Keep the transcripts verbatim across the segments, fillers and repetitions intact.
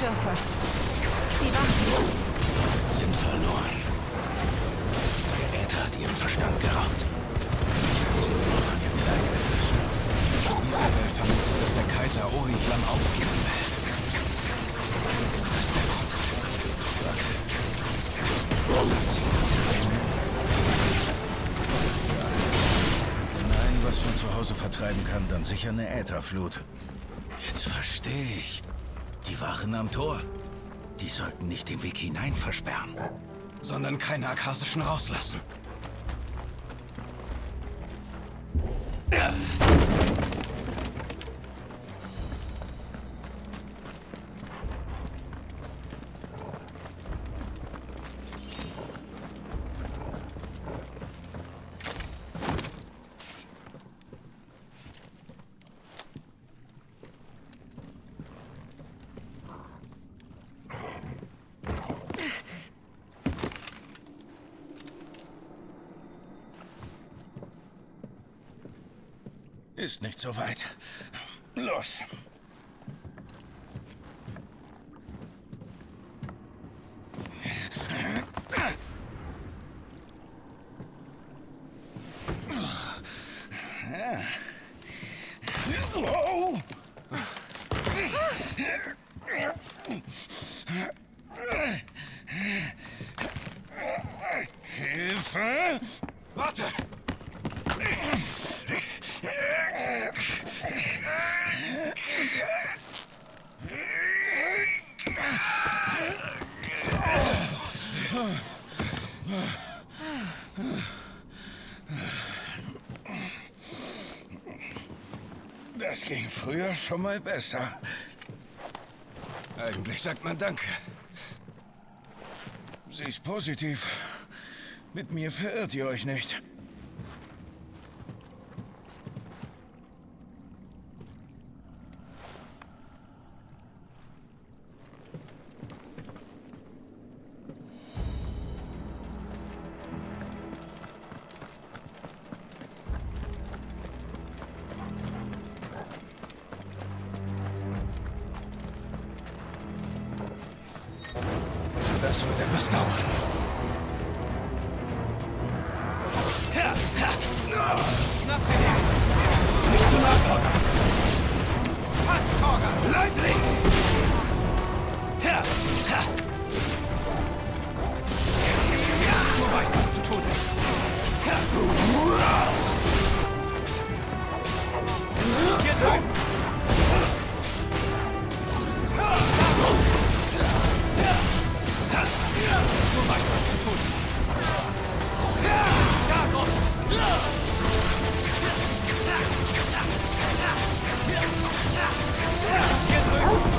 Schürfe. Die Wachen sind verloren. Der Äther hat ihren Verstand geraubt. Sie nur von ihrem Leib erlösen. Isabel vermutet, dass der Kaiser Oriflamme aufgeben will. Ist das der Grund? Warte. Lass sie Sirene. Wenn ein was von zu Hause vertreiben kann, dann sicher eine Ätherflut. Jetzt verstehe ich. Die Wachen am Tor. Die sollten nicht den Weg hinein versperren, sondern keine Akarsischen rauslassen. Ja. Ist nicht so weit. Los! Hilfe! Warte! Das ging früher schon mal besser. Eigentlich sagt man Danke. Sie ist positiv. Mit mir verirrt ihr euch nicht. Das wird etwas dauern. Schnapp sie her! Nicht zu nah, Torga! Fast, Torga! Bleib liegen! Du weißt, was zu tun ist. Hier drüben! Du weißt, was zu tun ist. Da, Gott! Hier drüben!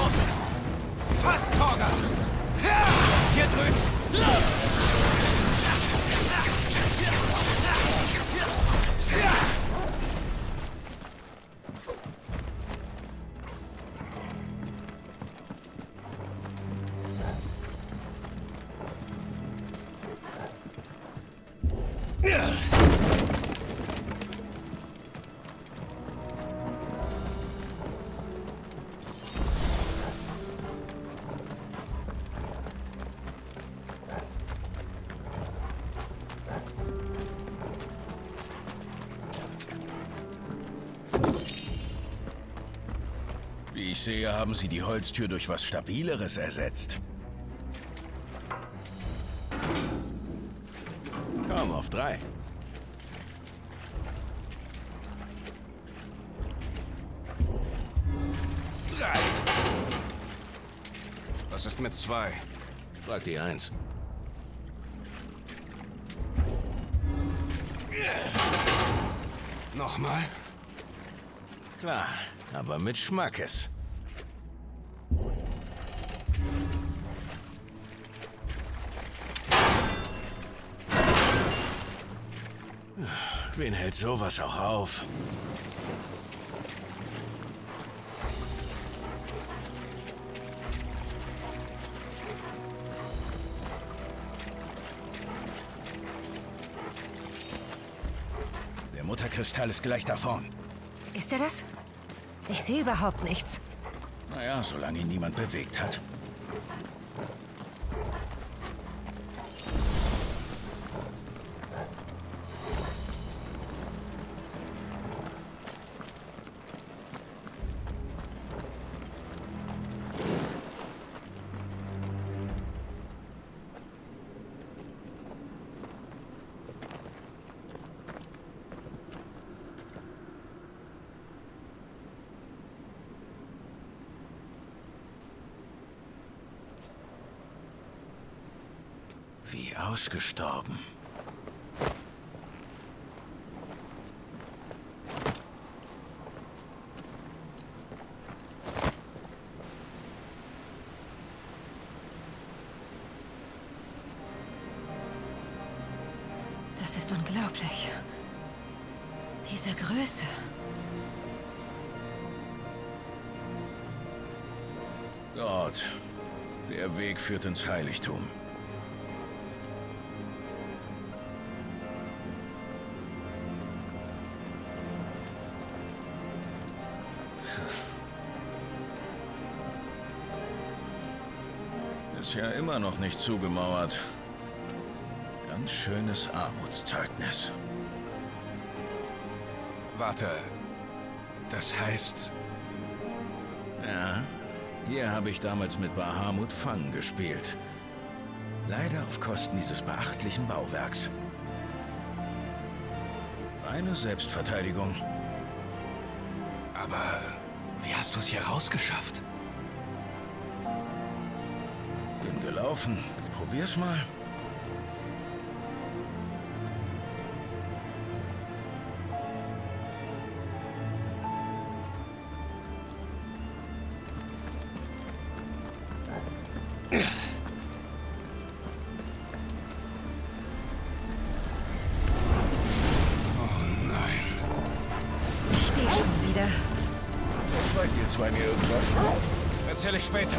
Große! Fast, Torga! Hier drüben! Wie ich sehe, haben Sie die Holztür durch was Stabileres ersetzt. Komm, auf drei. Drei! Was ist mit zwei? Frag die Eins. Nochmal? Klar, aber mit Schmackes. Wen hält sowas auch auf? Der Mutterkristall ist gleich da vorn. Ist er das? Ich sehe überhaupt nichts. Naja, solange ihn niemand bewegt hat. Wie ausgestorben. Das ist unglaublich. Diese Größe. Dort. Der Weg führt ins Heiligtum. Ist ja immer noch nicht zugemauert. Ganz schönes Armutszeugnis. Warte. Das heißt... Ja, hier habe ich damals mit Bahamut Fang gespielt. Leider auf Kosten dieses beachtlichen Bauwerks. Reine Selbstverteidigung. Aber wie hast du es hier rausgeschafft? Bin gelaufen. Probier's mal. Schweigt ihr zwei mir irgendwas? Erzähl ich später.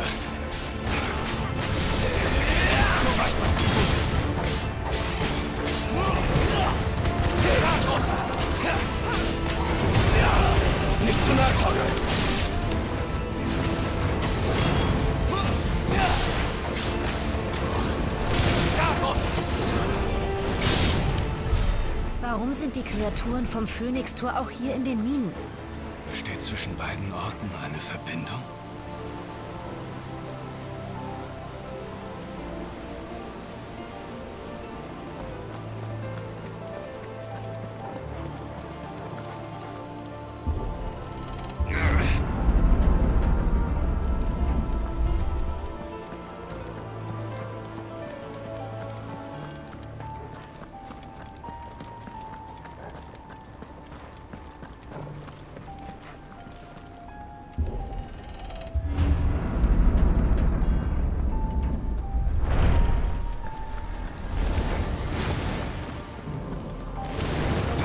Du weißt, was du tust. Nicht zu nah, Torga. Warum sind die Kreaturen vom Phönix-Tor auch hier in den Minen? Besteht zwischen beiden Orten eine Verbindung?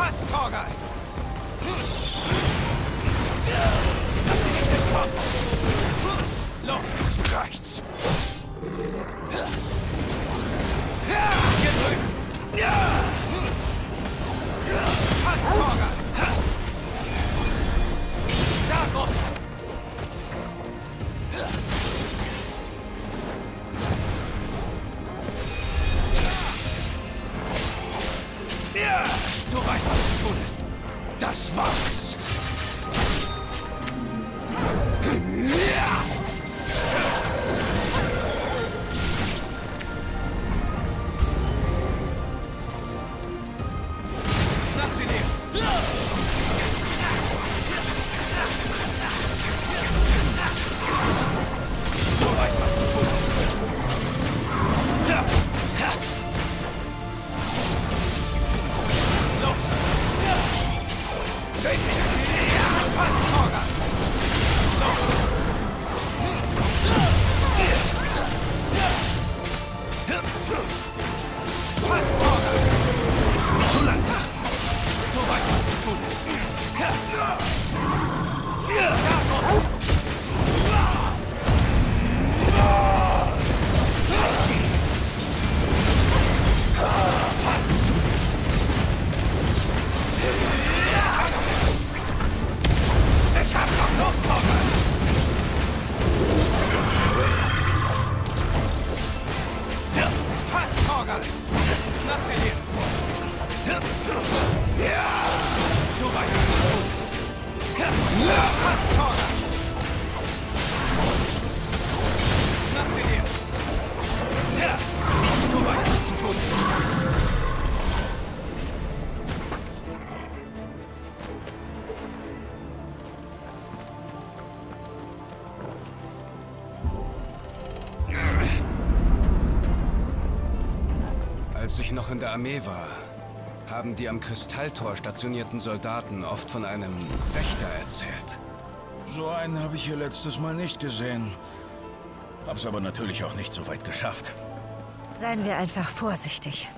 Fast, Torgal! Lass sie nicht entkommen! Los, reicht's! Hier drüben! Fast, Torgal! Da, Groß! Du weißt, was zu tun ist. Das war's. Schnapp sie dir. Du weißt, was zu tun ist. Zu langsam. Du weißt, was zu tun ist. Ich hab noch Lust, Torgal! Fast, Torgal! Schnapp sie dir! Du weißt, was zu tun ist! Fast, Torgal! Schnapp sie dir! Du weißt, was zu tun ist! Als ich noch in der Armee war, haben die am Kristalltor stationierten Soldaten oft von einem Wächter erzählt. So einen habe ich hier letztes Mal nicht gesehen. Hab's aber natürlich auch nicht so weit geschafft. Seien wir einfach vorsichtig.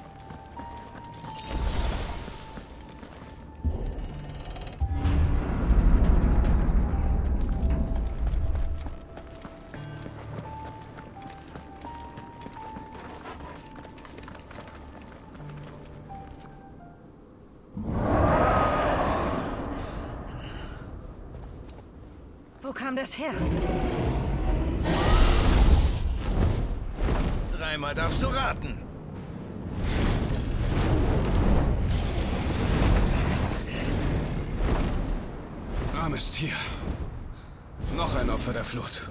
Wo kam das her? Dreimal darfst du raten. Armes Tier. Noch ein Opfer der Flut.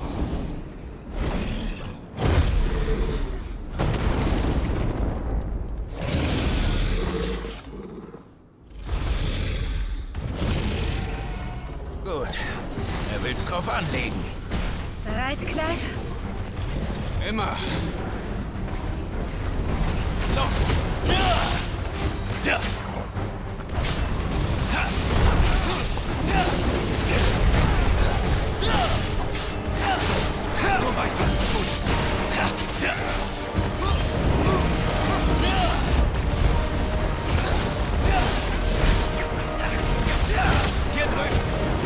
Gut. Er will's drauf anlegen. Bereit, Clive? Immer. Los! Ja! Du weißt, was zu tun ist. Hier drüben!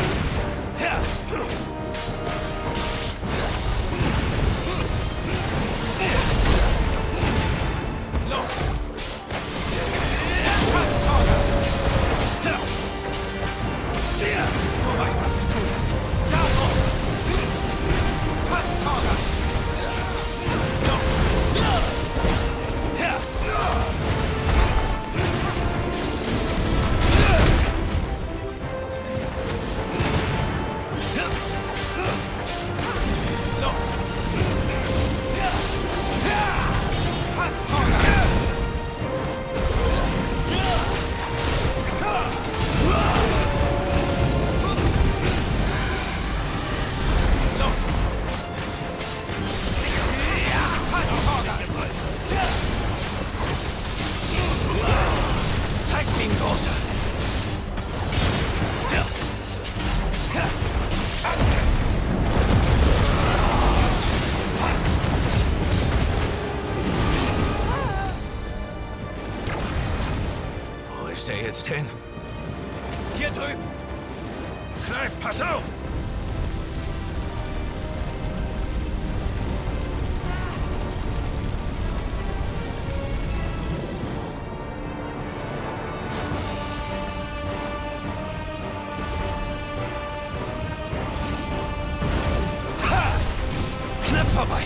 Los! Du weißt, was zu tun ist. Da los! Fast Torgal! Los! Los! Fast Torgal! Los! Fast Torgal! Zeig's ihm, Großer! Fast! Wo ist er jetzt hin? Hier drüben! Clive, pass auf! Ha! Knapp vorbei!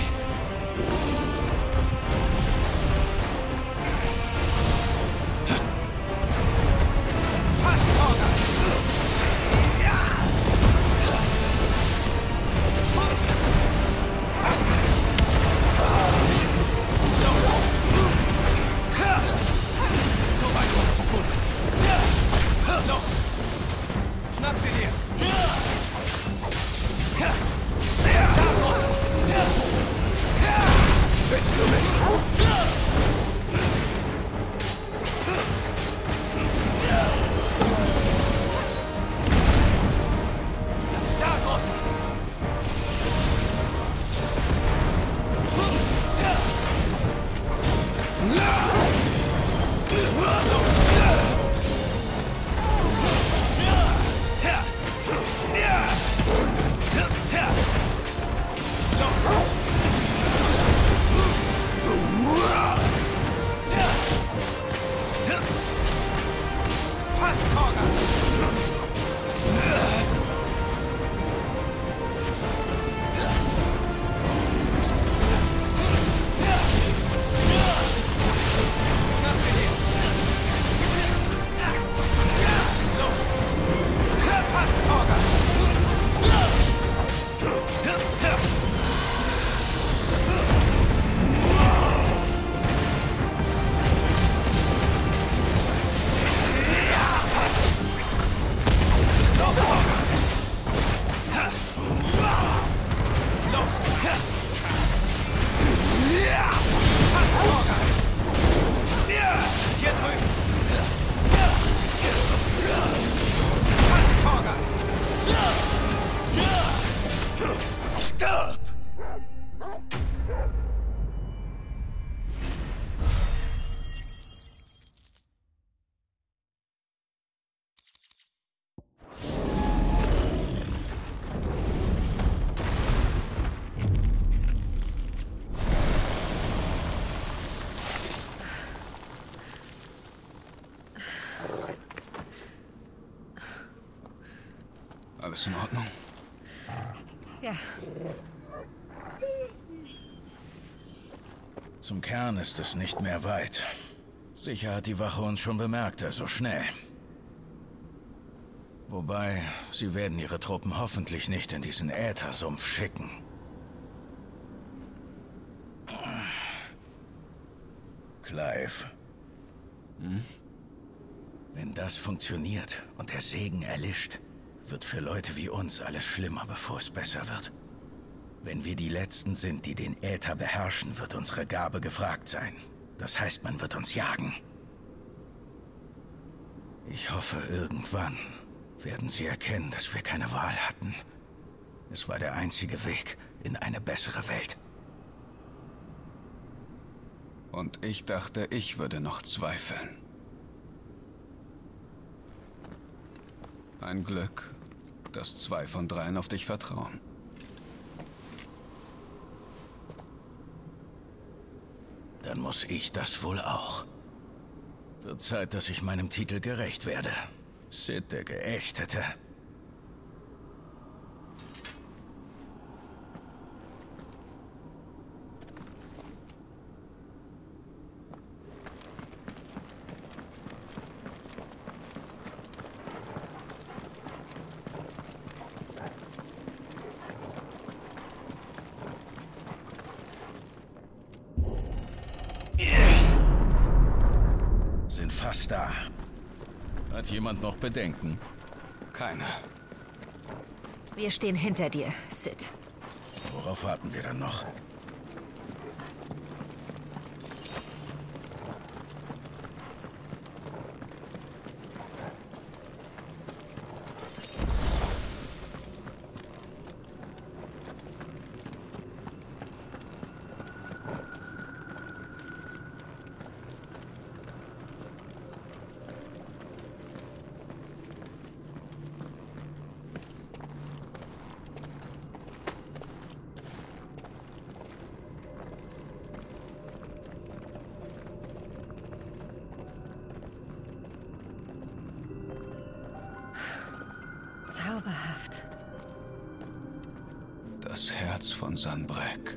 Alles in Ordnung? Ja. Zum Kern ist es nicht mehr weit. Sicher hat die Wache uns schon bemerkt, also schnell. Wobei, sie werden ihre Truppen hoffentlich nicht in diesen Äthersumpf schicken. Clive. Hm? Wenn das funktioniert und der Segen erlischt, wird für Leute wie uns alles schlimmer, bevor es besser wird. Wenn wir die Letzten sind, die den Äther beherrschen, wird unsere Gabe gefragt sein. Das heißt, man wird uns jagen. Ich hoffe, irgendwann werden sie erkennen, dass wir keine Wahl hatten. Es war der einzige Weg in eine bessere Welt. Und ich dachte, ich würde noch zweifeln. Ein Glück, dass zwei von dreien auf dich vertrauen. Dann muss ich das wohl auch. Wird Zeit, dass ich meinem Titel gerecht werde. Sid, der Geächtete. Sind fast da. Hat jemand noch Bedenken? Keine. Wir stehen hinter dir, Sid. Worauf warten wir dann noch? Zauberhaft. Das Herz von Sanbreque.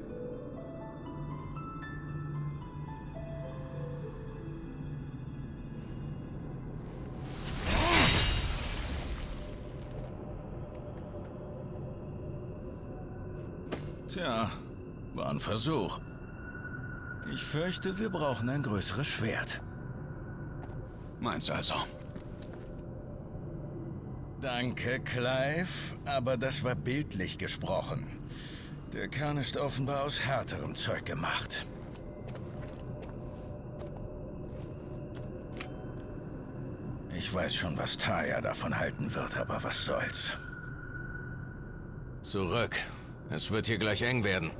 Tja, war ein Versuch. Ich fürchte, wir brauchen ein größeres Schwert. Meinst also? Danke, Clive, aber das war bildlich gesprochen. Der Kern ist offenbar aus härterem Zeug gemacht. Ich weiß schon, was Taya davon halten wird, aber was soll's. Zurück. Es wird hier gleich eng werden.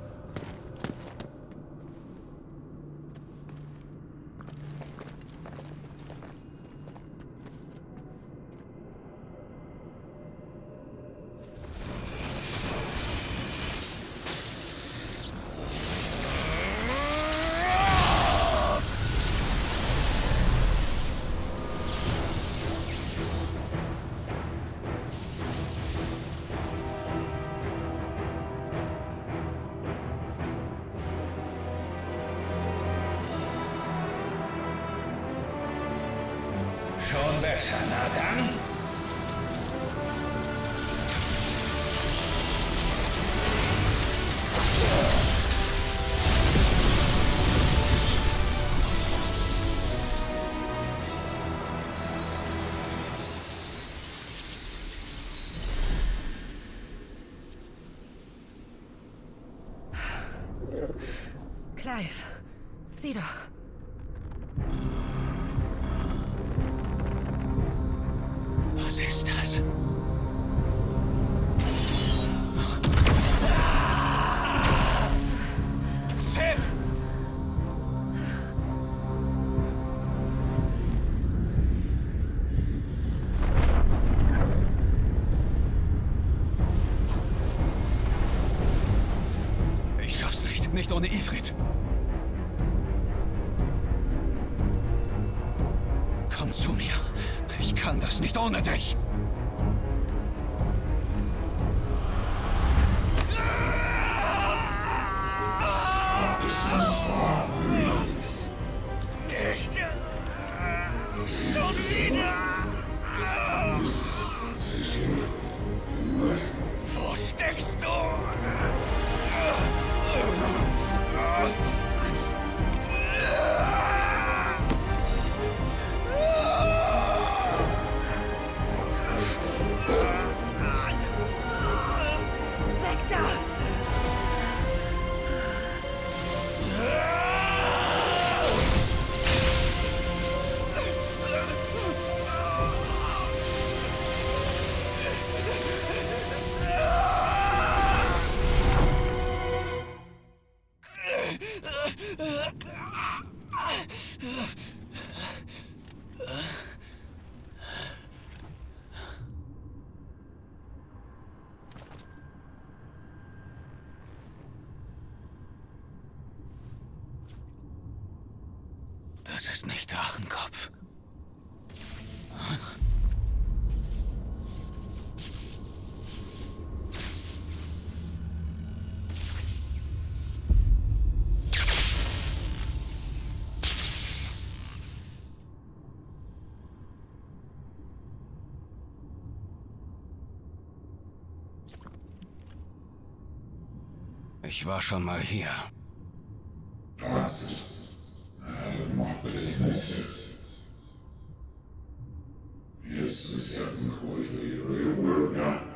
Schon besser, na dann. Clive, sieh doch. Was ist das? Sid! Ich schaff's nicht. Nicht ohne Ifrit. Komm zu mir. Ich kann das nicht ohne dich. Nicht! Schon wieder! Wo steckst du? Weg da! Das ist nicht Drachenkopf. Ich war schon mal hier. Yes, we certainly quite for your work now.